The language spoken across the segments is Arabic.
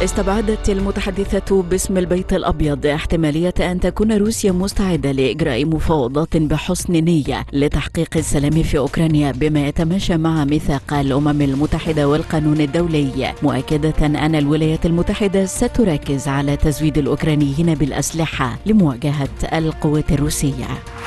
استبعدت المتحدثة باسم البيت الأبيض احتمالية أن تكون روسيا مستعدة لإجراء مفاوضات بحسن نية لتحقيق السلام في أوكرانيا بما يتماشى مع ميثاق الأمم المتحدة والقانون الدولي، مؤكدة أن الولايات المتحدة ستركز على تزويد الأوكرانيين بالأسلحة لمواجهة القوات الروسية.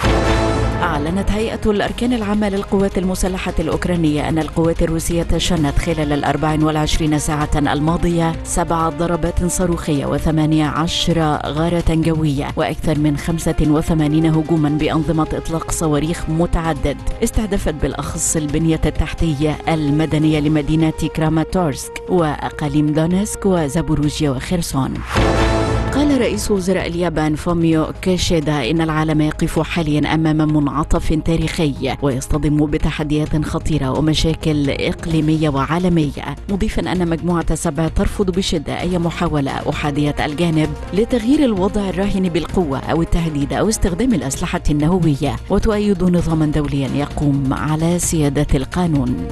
أعلنت هيئة الأركان العامة للقوات المسلحة الأوكرانية أن القوات الروسية شنت خلال 24 ساعة الماضية 7 ضربات صاروخية و18 غارة جوية وأكثر من 85 هجوما بأنظمة إطلاق صواريخ متعدد استهدفت بالأخص البنية التحتية المدنية لمدينة كراماتورسك وأقاليم دونيسك وزابوروجيا وخيرسون. قال رئيس وزراء اليابان فوميو كيشيدا إن العالم يقف حاليا أمام منعطف تاريخي ويصطدم بتحديات خطيرة ومشاكل إقليمية وعالمية، مضيفا أن مجموعة 7 ترفض بشدة أي محاولة أحادية الجانب لتغيير الوضع الراهن بالقوة أو التهديد أو استخدام الأسلحة النووية، وتؤيد نظاما دوليا يقوم على سيادة القانون.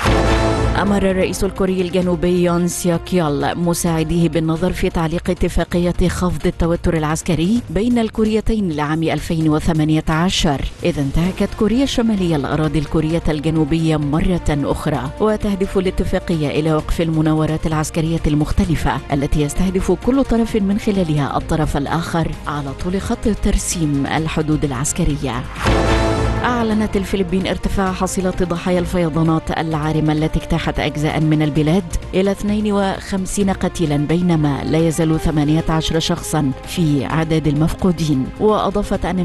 أمر الرئيس الكوري الجنوبي يون سيوك يول مساعديه بالنظر في تعليق اتفاقية خفض التوتر العسكري بين الكوريتين لعام 2018 إذا انتهكت كوريا الشمالية الأراضي الكورية الجنوبية مرة أخرى، وتهدف الاتفاقية إلى وقف المناورات العسكرية المختلفة التي يستهدف كل طرف من خلالها الطرف الآخر على طول خط ترسيم الحدود العسكرية. أعلنت الفلبين ارتفاع حصيلة ضحايا الفيضانات العارمة التي اجتاحت أجزاء من البلاد إلى 52 قتيلا بينما لا يزال 18 شخصا في عداد المفقودين، وأضافت أن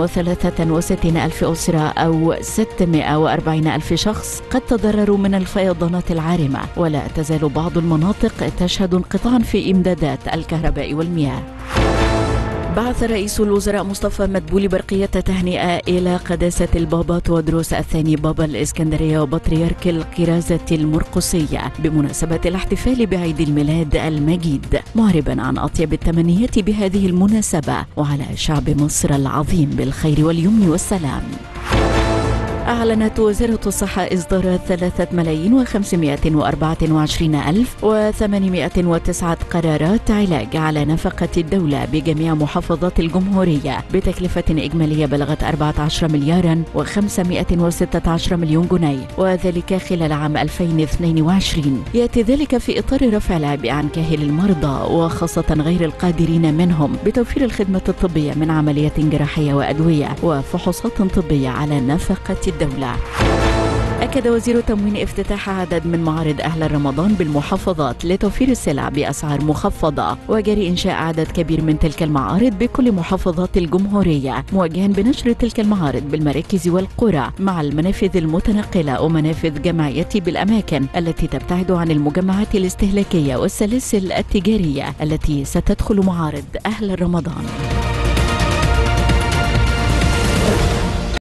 163 ألف أسرة أو 640 ألف شخص قد تضرروا من الفيضانات العارمة، ولا تزال بعض المناطق تشهد انقطاعا في إمدادات الكهرباء والمياه. بعث رئيس الوزراء مصطفى مدبولي برقية تهنئة إلى قداسة البابا تودروس الثاني بابا الإسكندرية وبطريرك القرازة المرقسية بمناسبة الاحتفال بعيد الميلاد المجيد، معربا عن أطيب التمنيات بهذه المناسبة وعلى شعب مصر العظيم بالخير واليمن والسلام. أعلنت وزارة الصحة إصدار 3,524,809 قرارات علاج على نفقة الدولة بجميع محافظات الجمهورية بتكلفة إجمالية بلغت 14 مليار و516 مليون جنيه، وذلك خلال عام 2022. يأتي ذلك في إطار رفع العبء عن كاهل المرضى وخاصة غير القادرين منهم بتوفير الخدمة الطبية من عمليات جراحية وأدوية وفحوصات طبية على نفقة الدولة. أكد وزير التموين افتتاح عدد من معارض أهل رمضان بالمحافظات لتوفير السلع بأسعار مخفضة، وجري إنشاء عدد كبير من تلك المعارض بكل محافظات الجمهورية، موجها بنشر تلك المعارض بالمراكز والقرى مع المنافذ المتنقلة ومنافذ جمعية بالأماكن التي تبتعد عن المجمعات الاستهلاكية والسلاسل التجارية التي ستدخل معارض أهل رمضان.